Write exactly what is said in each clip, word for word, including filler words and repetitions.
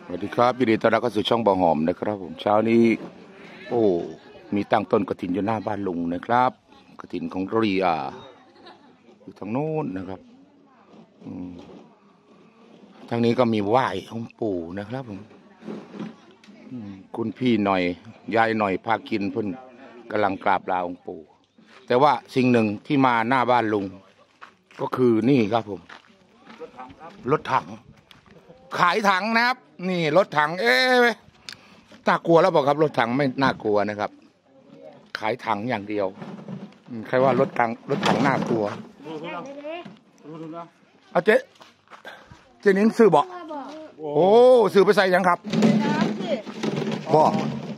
สวัสดีครับยินดีต้อนรับเข้าสู่ช่องบ่อหอมนะครับผมเช้านี้โอ้มีตั้งต้นกฐินอยู่หน้าบ้านลุงนะครับกฐินของเรียอยู่ทางโน้นนะครับทางนี้ก็มีไหว้องค์ปู่นะครับผมคุณพี่หน่อยยายหน่อยพากินเพิ่นกำลังกราบลาองค์ปู่แต่ว่าสิ่งหนึ่งที่มาหน้าบ้านลุงก็คือนี่ครับผมรถถังขายถังนะครับนี่รถถังเอ๊ะน่ากลัวแล้วบอกครับรถถังไม่น่ากลัวนะครับขายถังอย่างเดียวใครว่ารถถังรถถังน่ากลัวเอาเจ๊เจ๊นิ้งซื้อบอกโอ้ซื้อไปใส่ยังครับบอก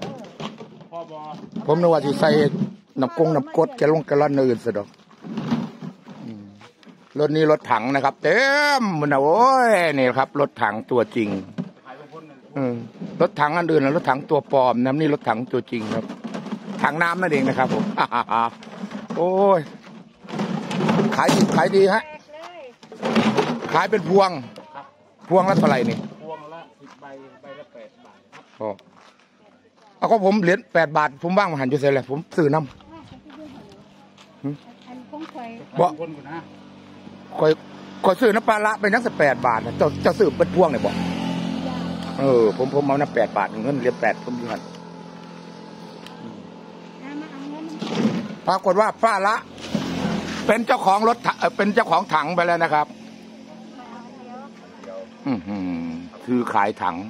ผมนึกว่าจะใส่น้ำกงน้ำกดแกลงกระลันอื่นซะดอกรถนี้รถถังนะครับเต็มมันนะโอ้ยนี่ครับรถถังตัวจริงรถถังอันอื่นนะรถถังตัวปลอมนะนี่รถถังตัวจริงครับถังน้ำนั่นเองนะครับผมโอ้ยขายขายดีฮะขายเป็นพวงพวงละเท่าไหร่นี่พวงละสิบใบใบละแปดบาทอ๋อเอาก็ผมเหรียญแปดบาทผมว่างมาหันอยู่เสร็จเลยผมซื้อน้ำบอกคอยคอยซื้อน้ำปลาละไปนักสิบแปดบาทนะจะจะซื้อเป็นพวงเนี่ยบอกเออผมผมเอาน้ำแปดบาทเงินเหรียญแปดผมอยู่หันปรากฏว่าป้าละเป็นเจ้าของรถเป็นเจ้าของถังไปแล้วนะครับอืมคือขายถัง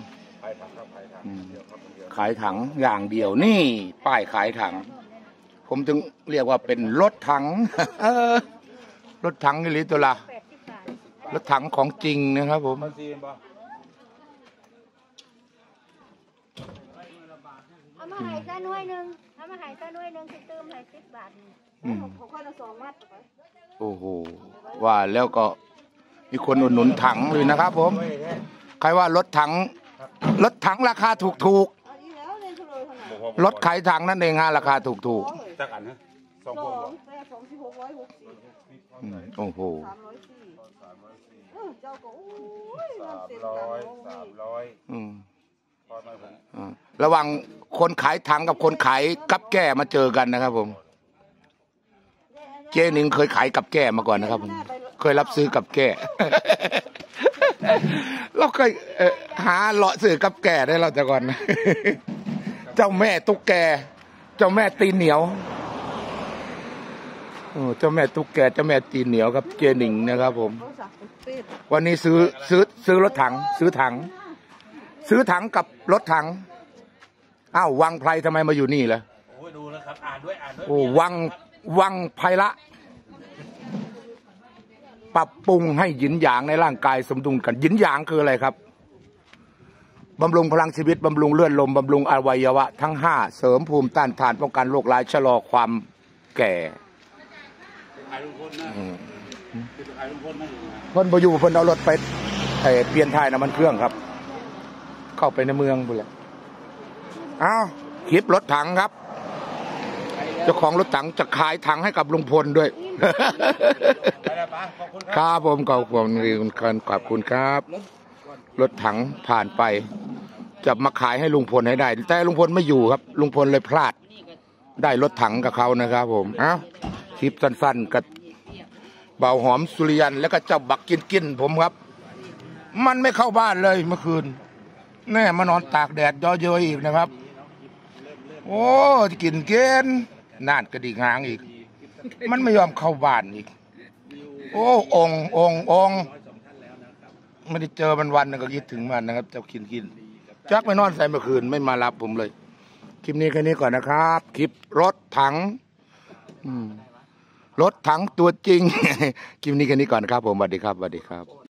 ขายถังอย่างเดียวนี่ป้ายขายถังผมจึงเรียกว่าเป็นรถถังรถถังนี่ลิตัวละรถถังของจริงนะครับผมเอามาหายซะน้อยหนึ่งเอามาหายซะน้อยหนึ่งคือเติมหายสิบบาทผมค่อยละสองมัดโอ้โหว่าแล้วก็มีคนอุดหนุนถังเลยนะครับผมใครว่ารถถังรถถังราคาถูกถูกรถขายถังนั่นเองฮะราคาถูกถูกจักอันนะสองพวงสองสิบหกร้อยหกสิบโอ้โหสามร้อยสี่เจ้าก็สามร้อยสามร้อยระหว่างคนขายถังกับคนขายกับแก้มาเจอกันนะครับผมเจ๊หนิงเคยขายกับแก้มาก่อนนะครับผมเคยรับซื้อกับแก้เราเคยหาเลาะซื้อกับแก้ได้เราแต่ก่อนนะเจ้าแม่ตุ๊กแกเจ้าแม่ตีนเหนียวเจ้าแม่ตุ๊กแกเจ้าแม่ตีนเหนียวครับเจหนิงนะครับผมวันนี้ซื้อซื้อซื้อรถถังซื้อถังซื้อถังกับรถถังอ้าววังไพรทำไมมาอยู่นี่ล่ะโอ้ดูแล้วครับอ่านด้วยอ่านด้วยโอ้วังวังไพละปรับปรุงให้หยินหยางในร่างกายสมดุลกันหยินหยางคืออะไรครับบำรุงพลังชีวิตบำรุงเลือดลมบำรุงอวัยวะทั้งห้าเสริมภูมิต้านทานป้องกันโรคร้ายชะลอความแก่เพิ่นบอยู่เพิ่นเอารถไปเปลี่ยนท้ายน้ำมันเครื่องครับเข้าไปในเมืองไปเลยอ้าวคลิปรถถังครับเจ้าของรถถังจะขายถังให้กับลุงพลด้วยครับผมขอบคุณคุณขอบคุณครับรถถังผ่านไปจะมาขายให้ลุงพลให้ได้แต่ลุงพลไม่อยู่ครับลุงพลเลยพลาดได้รถถังกับเขานะครับผมเอ้าคลิปสั้นๆกับเบาหอมสุริยันแล้วก็เจ้าบักกินกินผมครับมันไม่เข้าบ้านเลยเมื่อคืนแน่มานอนตากแดดย่อเยอะอีกนะครับโอ้กินเกนน่านกระดิกหางอีกมันไม่ยอมเข้าบ้านอีกโอ้องององไม่ได้เจอมันวันนึงก็คิดถึงมันนะครับเจ้ากินกินจักไปนอนใส่เมื่อคืนไม่มารับผมเลยคลิปนี้แค่นี้ก่อนนะครับคลิปรถถังรถถังตัวจริงคลิปนี้แค่นี้ก่อนครับผมสวัสดีครับสวัสดีครับ